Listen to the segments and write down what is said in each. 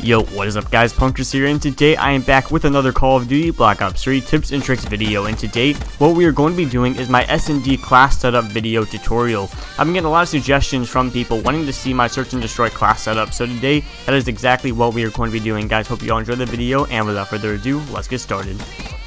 Yo, what is up guys, Punkerzz here, and today I am back with another Call of Duty Black Ops 3 tips and tricks video. And today, what we are going to be doing is my SnD class setup video tutorial. I've been getting a lot of suggestions from people wanting to see my search and destroy class setup, so today, that is exactly what we are going to be doing guys. Hope you all enjoy the video, and without further ado, let's get started.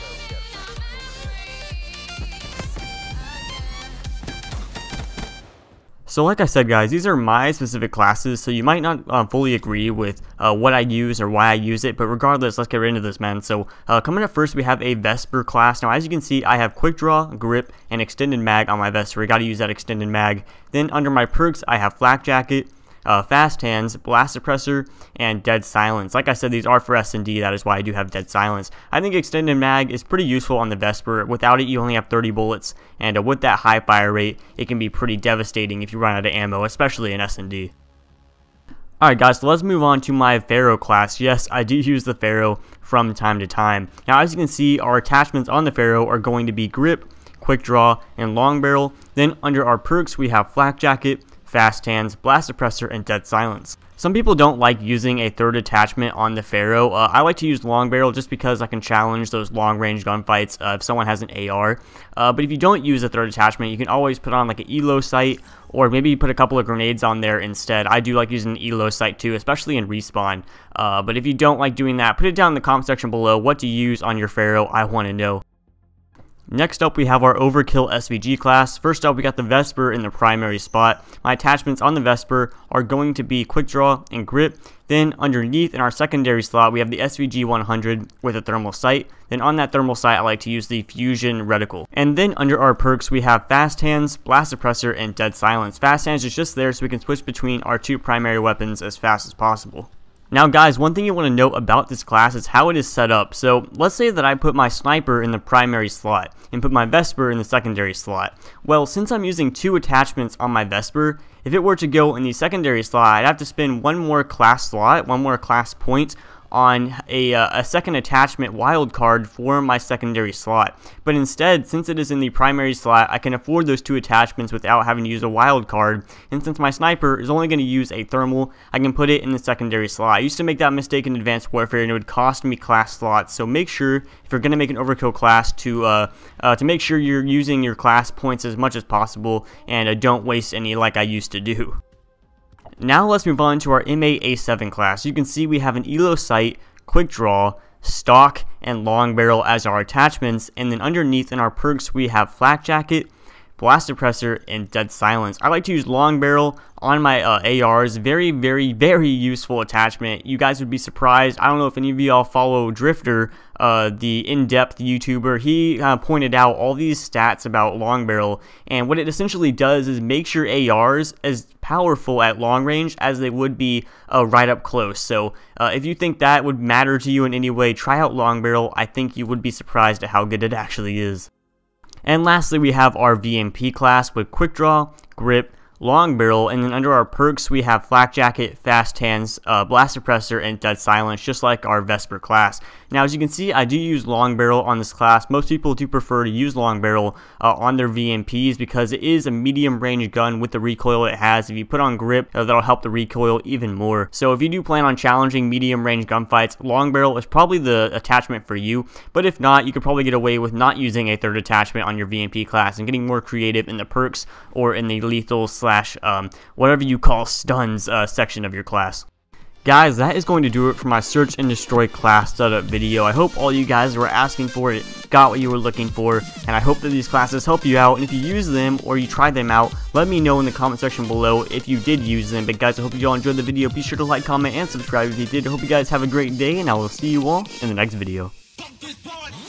So like I said guys, these are my specific classes, so you might not fully agree with what I use or why I use it, but regardless, let's get right into this, man. So coming up first, we have a Vesper class. Now as you can see, I have quick draw, grip, and extended mag on my Vesper. I gotta use that extended mag. Then under my perks, I have flak jacket, fast hands, blast suppressor, and dead silence. Like I said, these are for SnD, that is why I do have dead silence. I think extended mag is pretty useful on the Vesper. Without it, you only have 30 bullets, and with that high fire rate, it can be pretty devastating if you run out of ammo, especially in SnD. Alright guys, so let's move on to my Pharaoh class. Yes, I do use the Pharaoh from time to time. Now as you can see, our attachments on the Pharaoh are going to be grip, quick draw, and long barrel. Then under our perks, we have flak jacket, fast hands, blast suppressor, and dead silence. Some people don't like using a third attachment on the Pharaoh. I like to use long barrel just because I can challenge those long range gunfights if someone has an AR. But if you don't use a third attachment, you can always put on like an elo sight, or maybe put a couple of grenades on there instead. I do like using an elo sight too, especially in respawn. But if you don't like doing that, put it down in the comment section below. What to use on your Pharaoh? I want to know. Next up, we have our Overkill SVG class. First up, we got the Vesper in the primary spot. My attachments on the Vesper are going to be quick draw and grip. Then underneath in our secondary slot, we have the SVG 100 with a thermal sight. Then on that thermal sight, I like to use the fusion reticle. And then under our perks, we have fast hands, blast suppressor, and dead silence. Fast hands is just there so we can switch between our two primary weapons as fast as possible. Now guys, one thing you want to note about this class is how it is set up. So let's say that I put my sniper in the primary slot and put my Vesper in the secondary slot. Well, since I'm using two attachments on my Vesper, if it were to go in the secondary slot, I'd have to spend one more class slot, one more class point on a second attachment wildcard for my secondary slot. But instead, since it is in the primary slot, I can afford those two attachments without having to use a wildcard. And since my sniper is only going to use a thermal, I can put it in the secondary slot. I used to make that mistake in Advanced Warfare, and it would cost me class slots. So make sure, if you're going to make an overkill class, to make sure you're using your class points as much as possible, and don't waste any like I used to do. Now let's move on to our MA-A7 class. You can see we have an elo sight, quick draw, stock, and long barrel as our attachments, and then underneath in our perks we have flak jacket, blast suppressor, and dead silence. I like to use long barrel on my ARs. Very useful attachment. You guys would be surprised. I don't know if any of y'all follow Drifter, the in-depth YouTuber. He pointed out all these stats about long barrel, and what it essentially does is makes your ARs as powerful at long range as they would be right up close. So if you think that would matter to you in any way, try out long barrel. I think you would be surprised at how good it actually is. And lastly, we have our VMP class with quick draw, grip, long barrel, and then under our perks we have flak jacket, fast hands, blast suppressor, and dead silence, just like our Vesper class. Now as you can see, I do use long barrel on this class. Most people do prefer to use long barrel on their VMPs because it is a medium range gun with the recoil it has. If you put on grip, that'll help the recoil even more. So if you do plan on challenging medium range gunfights, long barrel is probably the attachment for you. But if not, you could probably get away with not using a third attachment on your VMP class and getting more creative in the perks or in the lethal / whatever you call stuns section of your class. Guys, that is going to do it for my search and destroy class setup video. I hope all you guys were asking for it got what you were looking for, and I hope that these classes help you out. And if you use them or you try them out, let me know in the comment section below if you did use them. But guys, I hope you all enjoyed the video. Be sure to like, comment, and subscribe if you did. I hope you guys have a great day, and I will see you all in the next video.